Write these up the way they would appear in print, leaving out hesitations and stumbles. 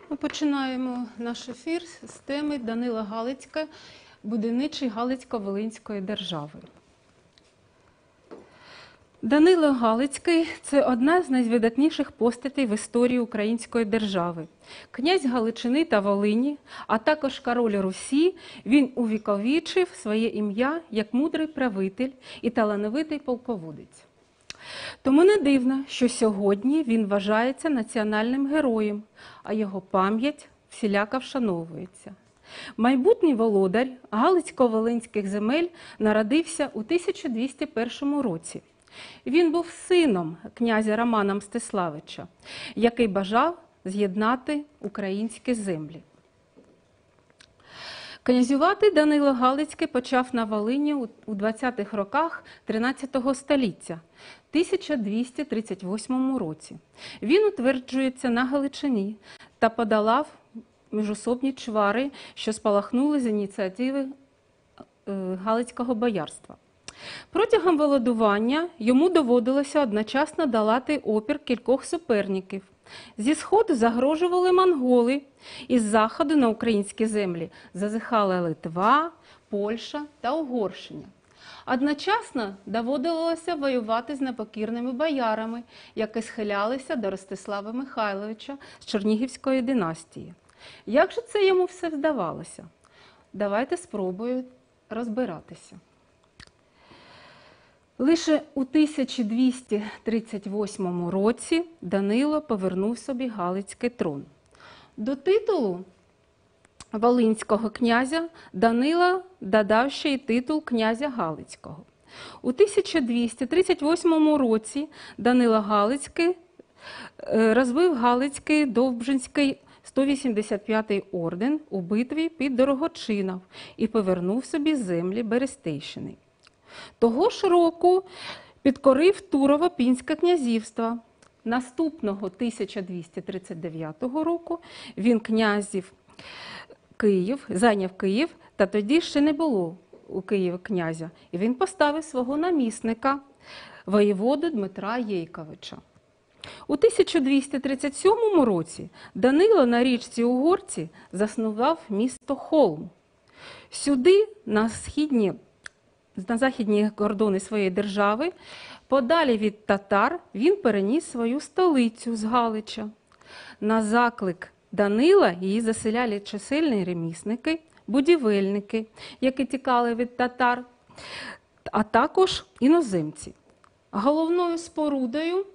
Ми починаємо наш ефір з теми Данила Галицька, будівничий Галицько-Волинської держави. Данило Галицький – це одна з найвидатніших постатей в історії української держави. Князь Галичини та Волині, а також король Русі, він увіковічив своє ім'я як мудрий правитель і талановитий полководець. Тому не дивно, що сьогодні він вважається національним героєм, а його пам'ять всіляко вшановується. Майбутній володар Галицько-Волинських земель народився у 1201 році. Він був сином князя Романа Мстиславича, який бажав з'єднати українські землі. Князювати Данило Галицький почав на Волині у 20-х роках 13 століття, 1238 році. Він утверджується на Галичині та подолав міжособні чвари, що спалахнули з ініціативи Галицького боярства. Протягом володування йому доводилося одночасно долати опір кількох суперників. Зі сходу загрожували монголи, із заходу на українські землі зазіхали Литва, Польща та Угорщина. Одночасно доводилося воювати з непокірними боярами, які схилялися до Ростислава Михайловича з Чернігівської династії. Як же це йому все вдавалося? Давайте спробую розбиратися. Лише у 1238 році Данило повернув собі Галицький трон. До титулу волинського князя Данило додав ще й титул князя Галицького. У 1238 році Данило Галицький розбив Галицький Довбжинський 185-й орден у битві під Дорогочинов і повернув собі землі Берестейщини. Того ж року підкорив Турово-Пінське князівство. Наступного 1239 року він зайняв Київ, та тоді ще не було у Києві князя. І він поставив свого намісника, воєводу Дмитра Єйковича. У 1237 році Данило на річці Угорці заснував місто Холм. Сюди, на західні кордони своєї держави, подалі від татар, він переніс свою столицю з Галича. На заклик Данила її заселяли чисельні ремісники, будівельники, які тікали від татар, а також іноземці. Головною спорудою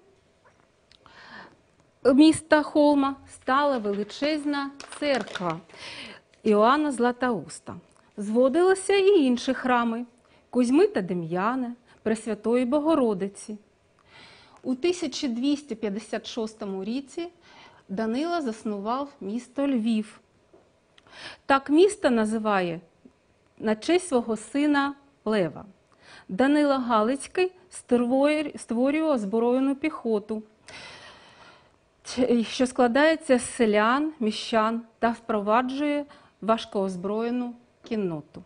міста Холма стала величезна церква Іоанна Златоуста. Зводилися і інші храми – Кузьми та Дем'яна, Пресвятої Богородиці. У 1256 році Данило заснував місто Львів. Так місто називає на честь свого сина Лева. Данило Галицький створює озброєну піхоту, що складається з селян, міщан та впроваджує важкоозброєну кінноту.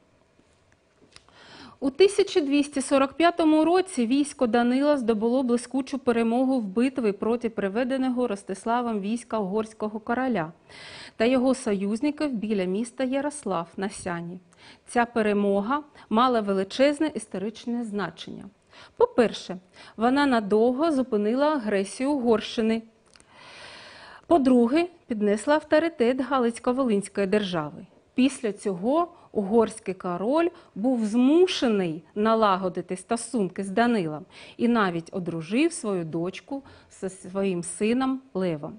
У 1245 році військо Данила здобуло блискучу перемогу в битві проти приведеного Ростиславом війська угорського короля та його союзників біля міста Ярослав на Сяні. Ця перемога мала величезне історичне значення. По-перше, вона надовго зупинила агресію Угорщини. По-друге, піднесла авторитет Галицько-Волинської держави. Після цього угорський король був змушений налагодити стосунки з Данилом і навіть одружив свою дочку зі своїм сином Левом.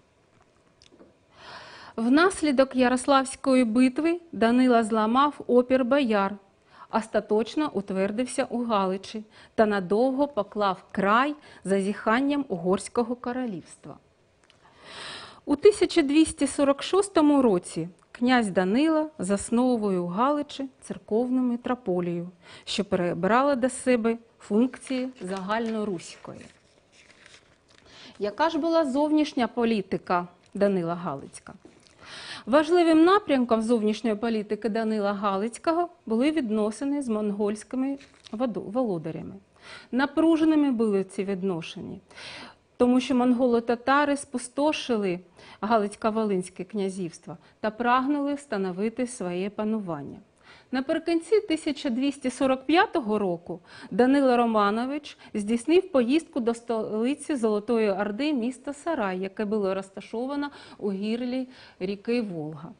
Внаслідок Ярославської битви Данило зламав опір бояр, остаточно утвердився у Галичі та надовго поклав край зазіханням угорського королівства. У 1246 році князь Данило засновує у Галичі церковну митрополію, що перебрала до себе функції загальноруської. Яка ж була зовнішня політика Данила Галицька? Важливим напрямком зовнішньої політики Данила Галицького були відносини з монгольськими володарями. Напруженими були ці відношення. тому що монголо-татари спустошили Галицько-Волинське князівство та прагнули встановити своє панування. Наприкінці 1245 року Данило Романович здійснив поїздку до столиці Золотої Орди міста Сарай, яке було розташовано у гирлі ріки Волга.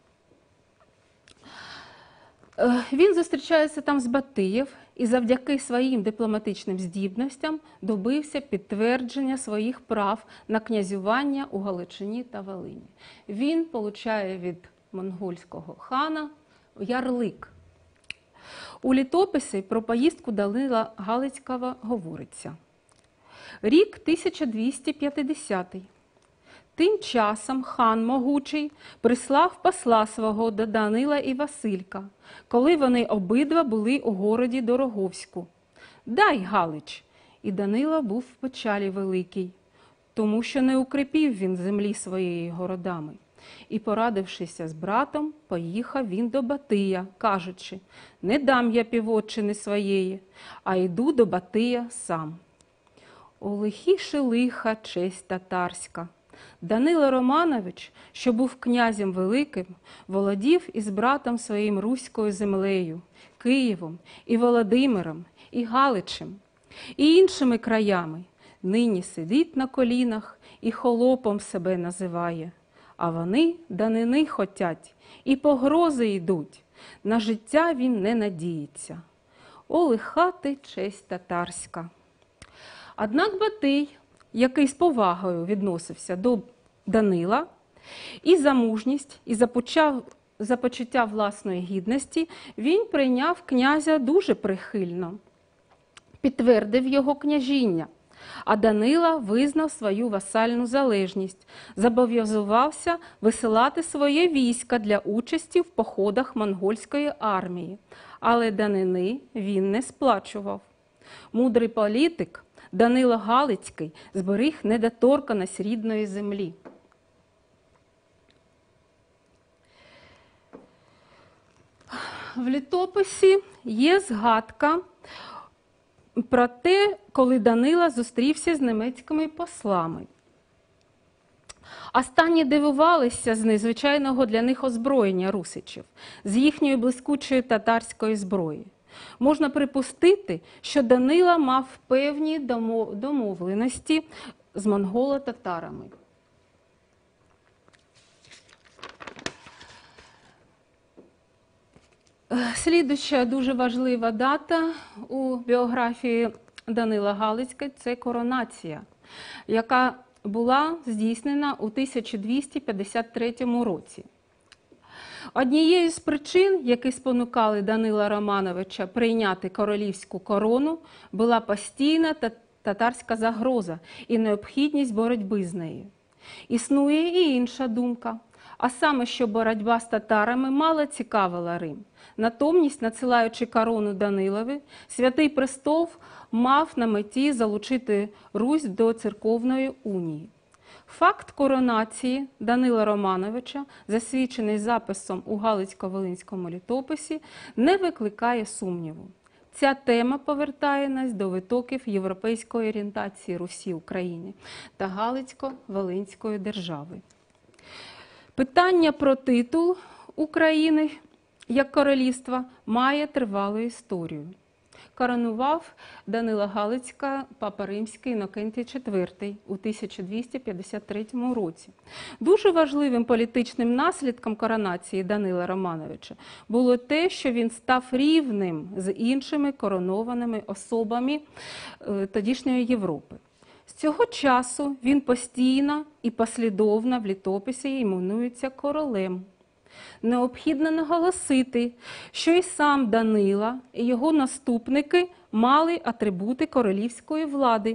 Він зустрічається там з Батиєм і завдяки своїм дипломатичним здібностям добився підтвердження своїх прав на князювання у Галичині та Волині. Він отримує від монгольського хана ярлик. У літописі про поїздку Данила Галицького говориться. Рік 1250. Тим часом хан Могучий прислав посла свого до Данила і Василька, коли вони обидва були у городі Дороговську. «Дай, Галич!» І Данило був в печалі великій, тому що не укріпів він землі своєї городами. І, порадившися з братом, поїхав він до Батия, кажучи, «Не дам я півотчини своєї, а йду до Батия сам». О лихіше лиха честь татарська! Данило Романович, що був князем великим, володів із братом своїм руською землею, Києвом і Володимиром, і Галичем, і іншими краями. Нині сидить на колінах і холопом себе називає. А вони данини хотять, і погрози йдуть. На життя він не надіється. О лиха ти честь татарська! Однак Батий, який з повагою відносився до Данила, і за мужність, і за почуття власної гідності, він прийняв князя дуже прихильно, підтвердив його княжіння, а Данила визнав свою васальну залежність, зобов'язувався висилати своє військо для участі в походах монгольської армії, але данини він не сплачував. Мудрий політик Данило Галицький зберіг недоторканність рідної землі. В літописі є згадка про те, коли Данило зустрівся з німецькими послами. Останні дивувалися з незвичайного для них озброєння русичів, з їхньої блискучої татарської зброї. Можна припустити, що Данило мав певні домовленості з монголо-татарами. Слідуюча дуже важлива дата у біографії Данила Галицького – це коронація, яка була здійснена у 1253 році. Однією з причин, які спонукали Данила Романовича прийняти королівську корону, була постійна татарська загроза і необхідність боротьби з нею. Існує і інша думка, а саме, що боротьба з татарами мало цікавила Рим. Натомість, надсилаючи корону Данилові, Святий Престол мав на меті залучити Русь до церковної унії. Факт коронації Данила Романовича, засвідчений записом у Галицько-Волинському літописі, не викликає сумніву. Ця тема повертає нас до витоків європейської орієнтації Русі України та Галицько-Волинської держави. Питання про титул України як королівства має тривалу історію. Коронував Данила Галицького папа Римський Інокентій IV у 1253 році. Дуже важливим політичним наслідком коронації Данила Романовича було те, що він став рівним з іншими коронованими особами тодішньої Європи. З цього часу він постійно і послідовно в літописі іменується королем. Необхідно наголосити, що і сам Данило, і його наступники мали атрибути королівської влади.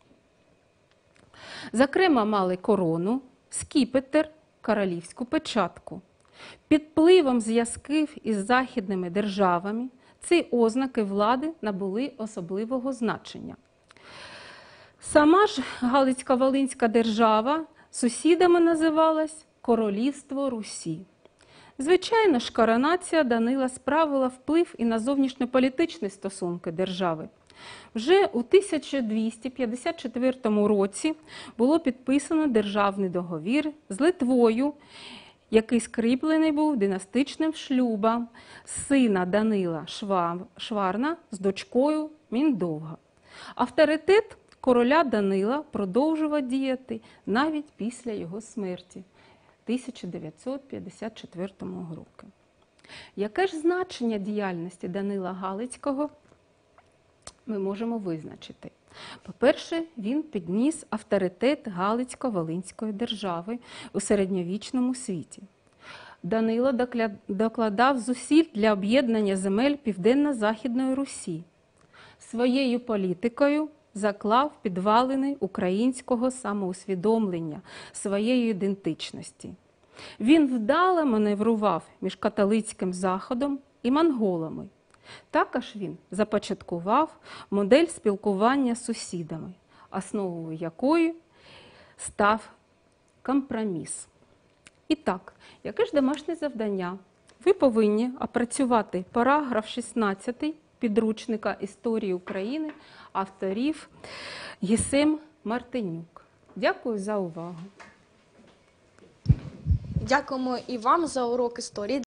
Зокрема, мали корону, скіпетр, королівську печатку. Під впливом зв'язків із західними державами ці ознаки влади набули особливого значення. Сама ж Галицько-Волинська держава сусідами називалась Королівство Русі. Звичайно ж, коронація Данила справила вплив і на зовнішньополітичні стосунки держави. Вже у 1254 році було підписано державний договір з Литвою, який скріплений був династичним шлюбом сина Данила Шварна з дочкою Міндовга. Авторитет короля Данила продовжував діяти навіть після його смерті 1954 року. Яке ж значення діяльності Данила Галицького ми можемо визначити? По-перше, він підніс авторитет Галицько-Волинської держави у середньовічному світі. Данило докладав зусиль для об'єднання земель Південно-Західної Русі. Своєю політикою заклав підвалини українського самоусвідомлення, своєї ідентичності. Він вдало маневрував між католицьким Заходом і монголами. Також він започаткував модель спілкування з сусідами, основою якої став компроміс. І так, яке ж домашнє завдання? Ви повинні опрацювати параграф 16 підручника історії України авторів Єсем Мартинюк. Дякую за увагу. Дякуємо і вам за урок історії.